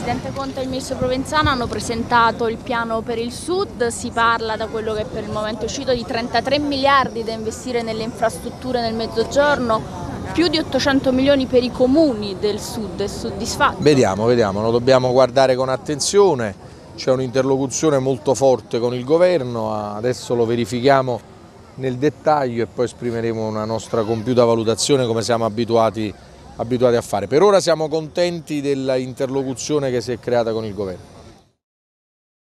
Presidente Conte e il Ministro Provenzano hanno presentato il piano per il Sud, si parla, da quello che per il momento è uscito, di 33 miliardi da investire nelle infrastrutture nel Mezzogiorno, più di 800 milioni per i comuni del Sud. È soddisfatto? Vediamo, lo dobbiamo guardare con attenzione, c'è un'interlocuzione molto forte con il Governo, adesso lo verifichiamo nel dettaglio e poi esprimeremo una nostra compiuta valutazione come siamo abituati a fare. Per ora siamo contenti dell'interlocuzione che si è creata con il Governo.